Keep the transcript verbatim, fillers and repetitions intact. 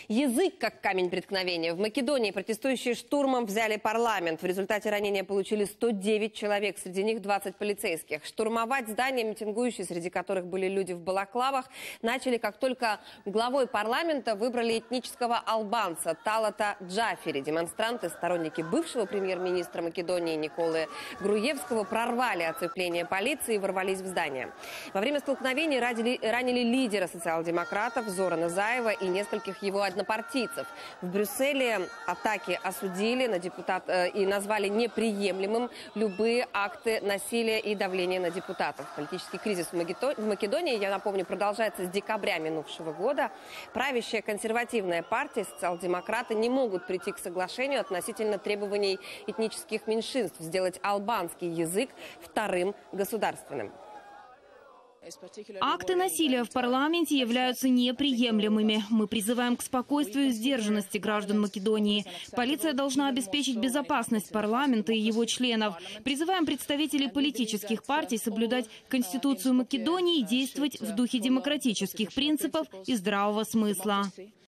Язык как камень преткновения. В Македонии протестующие штурмом взяли парламент. В результате ранения получили сто девять человек, среди них двадцать полицейских. Штурмовать здания митингующие, среди которых были люди в балаклавах, начали, как только главой парламента выбрали этнического албанца Талата Джафери. Демонстранты, сторонники бывшего премьер-министра Македонии Николы Груевского, прорвали оцепление полиции и ворвались в здание. Во время столкновений ранили, ранили лидера социал-демократов Зорана Заева и нескольких его однопартийцев. В Брюсселе атаки осудили на депутат, э, и назвали неприемлемым любые акты насилия и давления на депутатов. Политический кризис в Македонии, я напомню, продолжается с декабря минувшего года. Правящая консервативная партия, социал-демократы, не могут прийти к соглашению относительно требований этнических меньшинств сделать албанский язык вторым государственным. Акты насилия в парламенте являются неприемлемыми. Мы призываем к спокойствию и сдержанности граждан Македонии. Полиция должна обеспечить безопасность парламента и его членов. Призываем представителей политических партий соблюдать Конституцию Македонии и действовать в духе демократических принципов и здравого смысла.